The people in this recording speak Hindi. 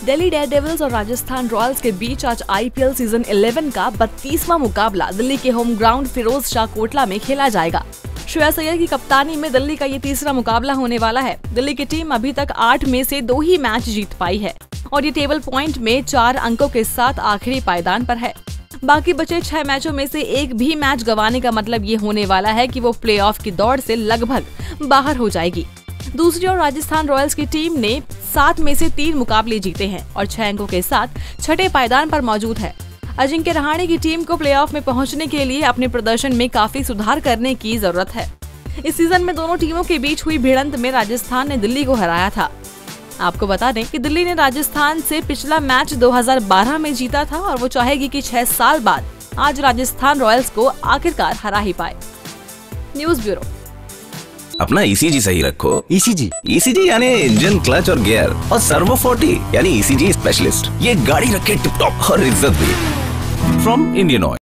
दिल्ली डेयरडेविल्स और राजस्थान रॉयल्स के बीच आज आईपीएल सीजन 11 का 32वां मुकाबला दिल्ली के होम ग्राउंड फिरोज शाह कोटला में खेला जाएगा। श्रेयस अय्यर की कप्तानी में दिल्ली का ये तीसरा मुकाबला होने वाला है। दिल्ली की टीम अभी तक 8 में से 2 ही मैच जीत पाई है और ये टेबल पॉइंट में 4 अंकों के साथ आखिरी पायदान पर है। बाकी बचे 6 मैचों में से एक भी मैच गंवाने का मतलब ये होने वाला है कि वो प्लेऑफ की दौड़ से लगभग बाहर हो जाएगी। दूसरी ओर राजस्थान रॉयल्स की टीम ने 7 में से 3 मुकाबले जीते हैं और 6 अंकों के साथ छठे पायदान पर मौजूद है। अजिंक्य रहाणे की टीम को प्लेऑफ में पहुंचने के लिए अपने प्रदर्शन में काफी सुधार करने की जरूरत है। इस सीजन में दोनों टीमों के बीच हुई भिड़ंत में राजस्थान ने दिल्ली को हराया था। आपको बता दें कि दिल्ली ने राजस्थान से पिछला मैच 2012 में जीता था और वो चाहेगी कि 6 साल बाद आज राजस्थान रॉयल्स को आखिरकार हरा ही पाए। News bureau. अपना ईसीजी सही रखो। ईसीजी यानी इंजन, क्लच और गियर, और सर्वो 40 यानी ईसीजी स्पेशलिस्ट। ये गाड़ी रखे टिप टॉप और इज्जत भी। From Indian oil.